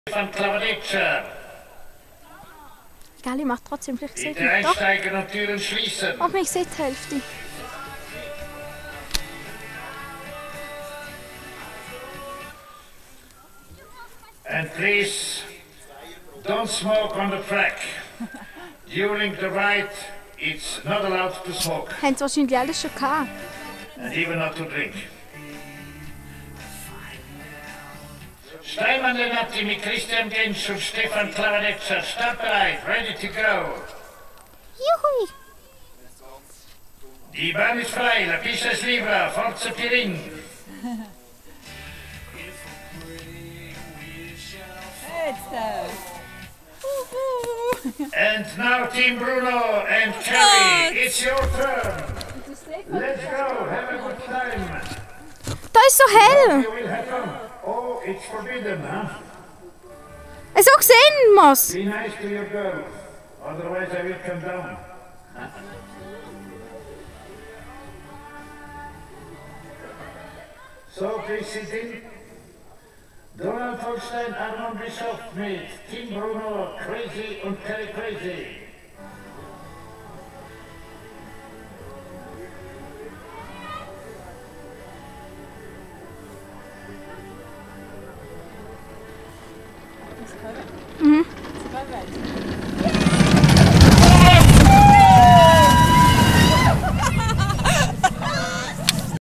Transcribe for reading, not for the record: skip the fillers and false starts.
Van Klavenitscher. Egal, ich mache trotzdem vielleicht Bitte sehen. Doch, einsteigen und Türen schließen. aber ich sehe die Hälfte. And please, don't smoke on the track. During the ride, it's not allowed to smoke. Haben sie wahrscheinlich alles schon gehabt. And even not to drink. Steinmann Lenati mit Christian Gensch und Stefan Klavenetscher. Startbereit, ready to go. Juhui! Die Bahn ist frei, la pista es libera, forza Pirin. And now Team Bruno and Kelly, it's your turn. Let's go, have a good time. Da ist so hell! You will have fun. Oh, it's forbidden, huh? So sehen muss. Be nice to your girl, otherwise I will come down. So, please sit in. Donald Holstein, Armand Bischoff mit Team Bruno, Crazy und Kelly Crazy. Mhm.